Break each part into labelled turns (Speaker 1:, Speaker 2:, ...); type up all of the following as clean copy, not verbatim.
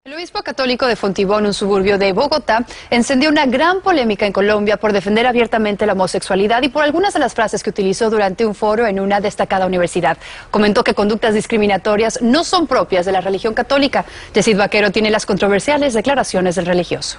Speaker 1: El obispo católico de Fontibón, un suburbio de Bogotá, encendió una gran polémica en Colombia por defender abiertamente la homosexualidad y por algunas de las frases que utilizó durante un foro en una destacada universidad. Comentó que conductas discriminatorias no son propias de la religión católica. Yesid Vaquero tiene las controversiales declaraciones del religioso.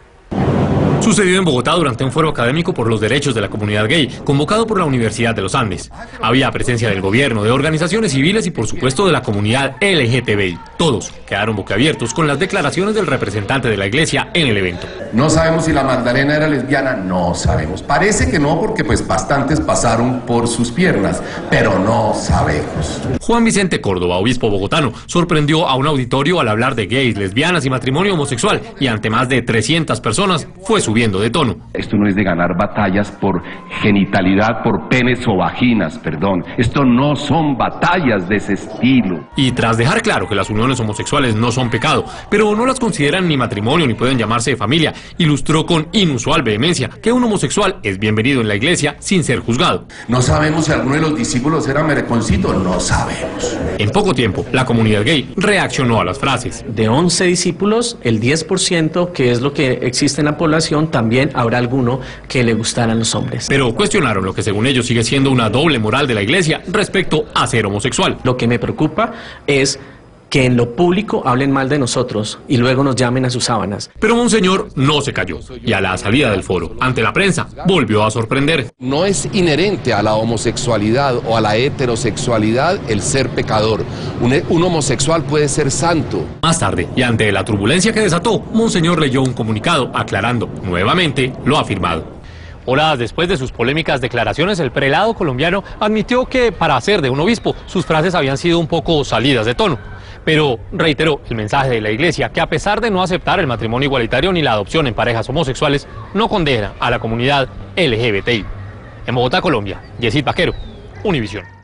Speaker 2: Sucedió en Bogotá durante un foro académico por los derechos de la comunidad gay, convocado por la Universidad de los Andes. Había presencia del gobierno, de organizaciones civiles y por supuesto de la comunidad LGTBI. Todos quedaron boquiabiertos con las declaraciones del representante de la iglesia en el evento.
Speaker 3: No sabemos si la Magdalena era lesbiana, no sabemos. Parece que no, porque pues bastantes pasaron por sus piernas, pero no sabemos.
Speaker 2: Juan Vicente Córdoba, obispo bogotano, sorprendió a un auditorio al hablar de gays, lesbianas y matrimonio homosexual, y ante más de 300 personas fue subiendo de tono.
Speaker 3: Esto no es de ganar batallas por genitalidad, por penes o vaginas, perdón. Esto no son batallas de ese estilo.
Speaker 2: Y tras dejar claro que las uniones homosexuales no son pecado, pero no las consideran ni matrimonio ni pueden llamarse de familia, ilustró con inusual vehemencia que un homosexual es bienvenido en la iglesia sin ser juzgado.
Speaker 3: No sabemos si alguno de los discípulos era mereconcito, no sabemos.
Speaker 2: En poco tiempo, la comunidad gay reaccionó a las frases.
Speaker 4: De 11 discípulos, el 10%, que es lo que existe en la población, también habrá alguno que le gustaran los hombres.
Speaker 2: Pero cuestionaron lo que según ellos sigue siendo una doble moral de la iglesia respecto a ser homosexual.
Speaker 4: Lo que me preocupa es que en lo público hablen mal de nosotros y luego nos llamen a sus sábanas.
Speaker 2: Pero Monseñor no se cayó y a la salida del foro, ante la prensa, volvió a sorprender.
Speaker 5: No es inherente a la homosexualidad o a la heterosexualidad el ser pecador. Un homosexual puede ser santo.
Speaker 2: Más tarde, y ante la turbulencia que desató, Monseñor leyó un comunicado aclarando nuevamente lo afirmado. Horas después de sus polémicas declaraciones, el prelado colombiano admitió que para hacer de un obispo, sus frases habían sido un poco salidas de tono. Pero reiteró el mensaje de la iglesia que a pesar de no aceptar el matrimonio igualitario ni la adopción en parejas homosexuales, no condena a la comunidad LGBTI. En Bogotá, Colombia, Yesid Vaquero, Univisión.